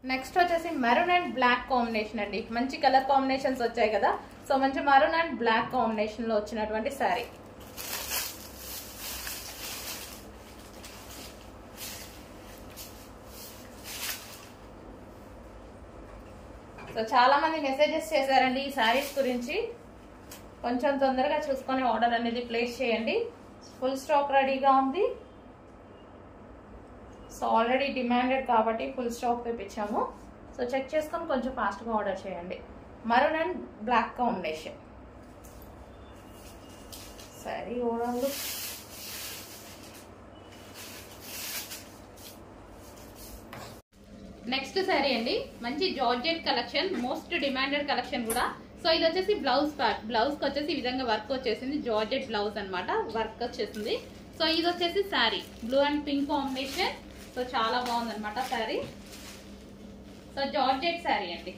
Next వచ్చేసి maroon and black combination అండి. మంచి కలర్ కాంబినేషన్స్ వచ్చాయి కదా. సో మంచి మెరూన్ అండ్ బ్లాక్ కాంబినేషన్ లో వచ్చినటువంటి శారీ. సో చాలా మంది మెసేజెస్ చేశారండి ఈ శారీస్ గురించి. కొంచెం తొందరగా చూసుకొని ఆర్డర్ అనేది ప్లేస్ చేయండి. ఫుల్ స్టాక్ రెడీగా ఉంది. సో ఆల్రెడీ డిమాండెడ్ కాబట్టి ఫుల్ స్టాక్ తెప్పించాము. సో చెక్ చేసుకొని కొంచెం ఫాస్ట్గా ఆర్డర్ చేయండి. Maroon and black combination sari. Overall next sari అండి. మంచి georgette collection, most demanded collection కూడా. సో ఇది వచ్చేసి బ్లౌజ్ పార్ట్. బ్లౌజ్ కి వచ్చేసి ఈ విధంగా వర్క్ వచ్చేసింది. జార్జెట్ బ్లౌజ్ అనమాట, వర్క్ వచ్చేసింది. సో ఇది వచ్చేసి sari blue and pink combination. So చాలా బాగుంది అనమాట శారీ. సో జార్జెట్ శారీ అండి.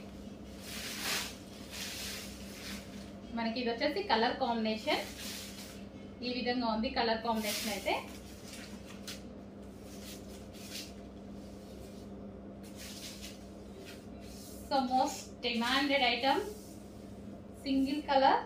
మనకి ఇది వచ్చేసి కలర్ కాంబినేషన్ ఈ విధంగా ఉంది. కలర్ కాంబినేషన్ అయితే so most demanded item, single colour.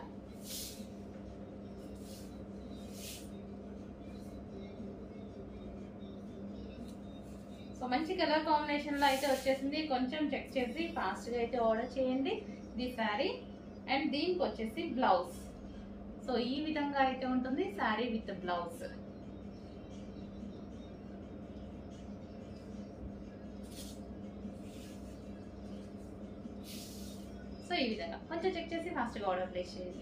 So మంచి కలర్ కాంబినేషన్ లో అయితే వచ్చేసింది. కొంచెం చెక్ చేసి ఫాస్ట్ గా అయితే ఆర్డర్ చేయండి ది శారీ. అండ్ దీనికి వచ్చేసి బ్లౌజ్. సో ఈ విధంగా అయితే ఉంటుంది శారీ విత్ బ్లౌజ్. సో ఈ విధంగా కొంచెం చెక్ చేసి ఫాస్ట్ గా ఆర్డర్ ప్లేస్ చేయండి.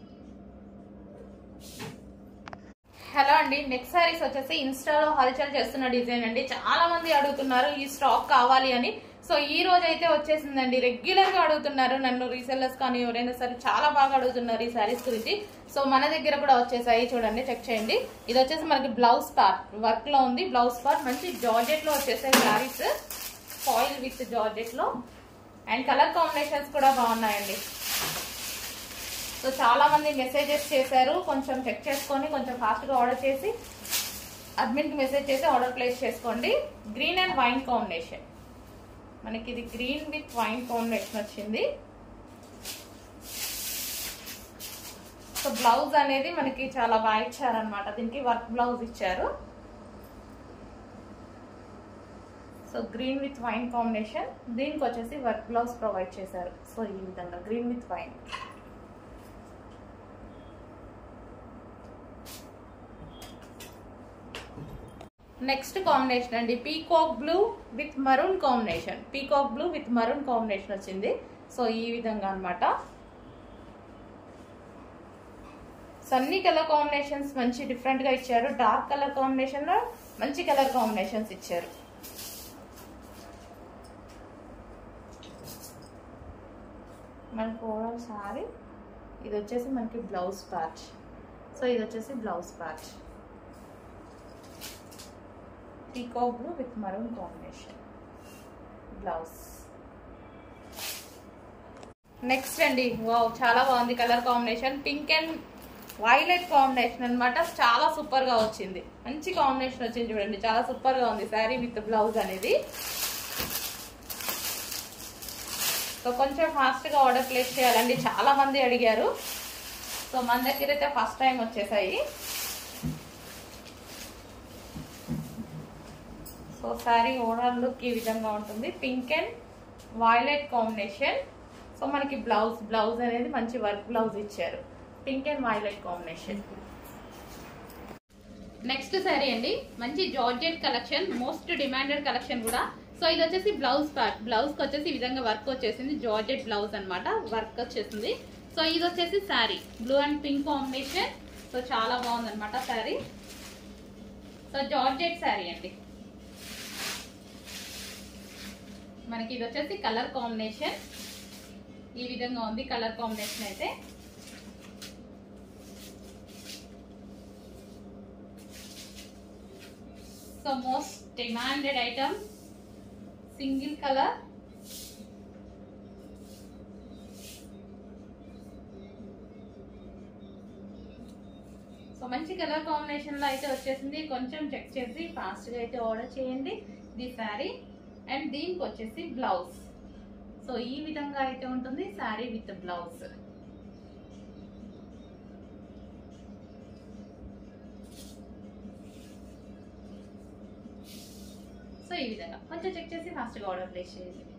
హలో అండి. నెక్స్ట్ సారీస్ వచ్చేసి ఇన్స్టాలో హల్చల్ చేస్తున్న డిజైన్ అండి. చాలా మంది అడుగుతున్నారు ఈ స్టాక్ కావాలి అని. సో ఈ రోజు అయితే వచ్చేసిందండి. రెగ్యులర్ గా అడుగుతున్నారు నన్ను, రీసెల్లర్స్ కానీ ఎవరైనా సరే చాలా బాగా అడుగుతున్నారు ఈ సారీస్ గురించి. సో మన దగ్గర కూడా వచ్చేసాయి, చూడండి చెక్ చేయండి. ఇది వచ్చేసి మనకి బ్లౌజ్ పార్ట్ వర్క్ లో ఉంది. బ్లౌజ్ పార్ట్ మంచి జార్జెట్ లో వచ్చేసాయి సారీస్, ఫాయిల్ విత్ జార్జెట్ లో. అండ్ కలర్ కాంబినేషన్స్ కూడా బాగున్నాయండి. సో చాలా మంది మెసేజెస్ చేశారు. కొంచెం చెక్ చేసుకొని కొంచెం ఫాస్ట్ గా ఆర్డర్ చేసి అడ్మిన్ కి మెసేజ్ చేసి ఆర్డర్ ప్లేస్ చేసుకోండి. Green and wine combination. మనకి ఇది గ్రీన్ విత్ వైన్ కాంబినేషన్ వచ్చింది. సో బ్లౌజ్ అనేది మనకి చాలా బాగా ఇచ్చారనమాట. దీనికి వర్క్ బ్లౌజ్ ఇచ్చారు. So green with wine combination. దీనికి వచ్చేసి వర్క్ బ్లౌజ్ ప్రొవైడ్ చేశారు. సో ఈ విధంగా green with wine. Next combination అండి peacock blue with maroon combination. Peacock blue with maroon combination వచ్చింది. సో ఈ విధంగా అనమాట. సో అన్ని కలర్ కాంబినేషన్స్ మంచి డిఫరెంట్ గా ఇచ్చారు. డార్క్ కలర్ కాంబినేషన్ లో మంచి కలర్ కాంబినేషన్స్ ఇచ్చారు. మనకు ఓవరాల్ సారీ ఇది వచ్చేసి మనకి బ్లౌజ్ పార్ట్. సో ఇది వచ్చేసి blouse part. Peacock blue with maroon combination blouse. Next అండి, వావ్ చాలా బాగుంది colour combination. Pink and violet combination అనమాట. చాలా సూపర్ గా వచ్చింది. మంచి కాంబినేషన్ వచ్చింది చూడండి. చాలా సూపర్ గా ఉంది శారీ విత్ బ్లౌజ్ అనేది. సో కొంచెం ఫాస్ట్ గా ఆర్డర్ ప్లేస్ చేయాలండి. చాలా మంది అడిగారు. సో మన దగ్గర అయితే ఫస్ట్ టైం వచ్చేసాయి. సో శారీ ఓవరాల్ లుక్ ఈ విధంగా ఉంటుంది. Pink and violet combination. So మనకి బ్లౌజ్ అనేది మంచి వర్క్ బ్లౌజ్ ఇచ్చారు. Pink and violet combination. Next sari అండి. మంచి georgette collection, most demanded collection కూడా. సో ఇది వచ్చేసి బ్లౌజ్ పార్ట్. బ్లౌజ్ కి వచ్చేసి ఈ విధంగా వర్క్ వచ్చేసింది. జార్జెట్ బ్లౌజ్ అనమాట, వర్క్ వచ్చేసింది. సో ఇది వచ్చేసి sari blue and pink combination. So చాలా బాగుంది అనమాట శారీ. సో జార్జెట్ శారీ అండి. మనకి ఇది వచ్చేసి కలర్ కాంబినేషన్ ఈ విధంగా ఉంది. కలర్ కాంబినేషన్ అయితే so most demanded item, single colour. So మంచి కలర్ కాంబినేషన్ లో అయితే వచ్చేసింది. కొంచెం చెక్ చేసి ఫాస్ట్ గా అయితే ఆర్డర్ చేయండి ది శారీ. అండ్ దీనికి వచ్చేసి బ్లౌజ్. సో ఈ విధంగా అయితే ఉంటుంది శారీ విత్ బ్లౌజ్. సో ఈ విధంగా కొంచెం చెక్ చేసి ఫాస్ట్గా ఆర్డర్ ప్లేస్ చేయండి.